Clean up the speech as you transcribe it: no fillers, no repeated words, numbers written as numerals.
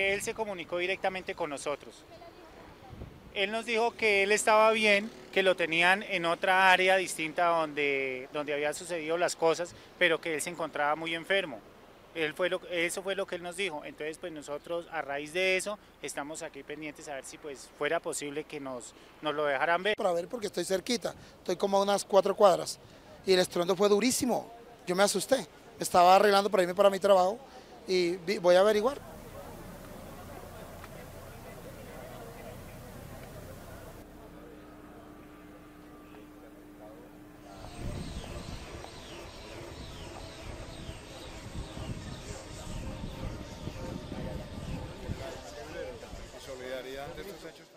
Él se comunicó directamente con nosotros. Él nos dijo que él estaba bien, que lo tenían en otra área distinta donde habían sucedido las cosas, pero que él se encontraba muy enfermo. Eso fue lo que él nos dijo. Entonces, pues nosotros a raíz de eso estamos aquí pendientes a ver si pues fuera posible que nos lo dejaran ver. Para ver porque estoy cerquita, estoy como a unas 4 cuadras y el estruendo fue durísimo. Yo me asusté, me estaba arreglando para irme para mi trabajo y voy a averiguar. Solidaridad ante estos hechos.